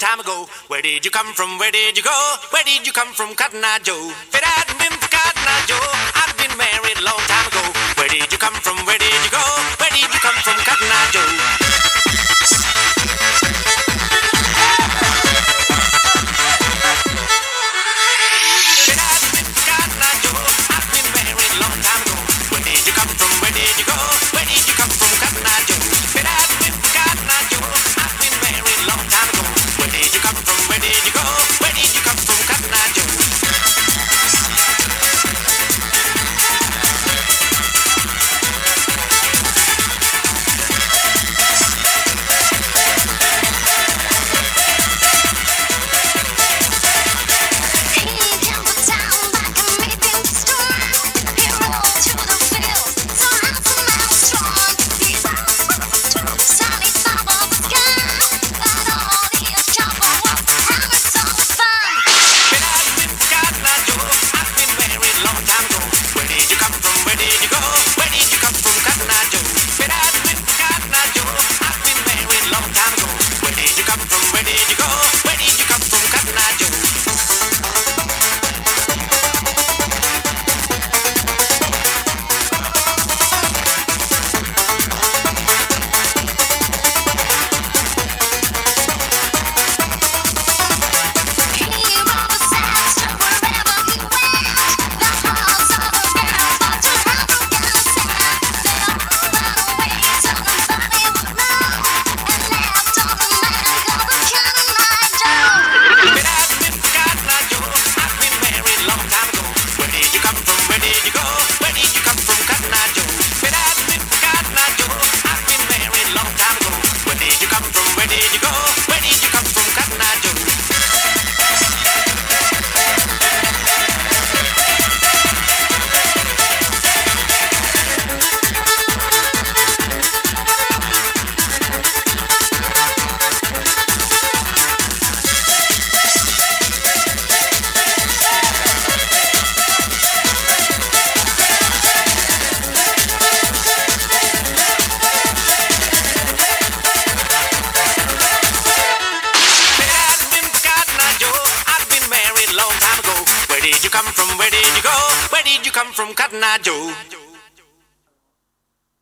time ago. Where did you come from? Where did you go? Where did you come from, Cotton Eye Joe? If it hadn't been for Cotton Eye Joe, I'd been married a long time ago. Where did you come from? Where did you go? Where did you come from, Cotton Eye Joe? Where did you come from? Where did you go? Where did you come from, Cotton Eye Joe?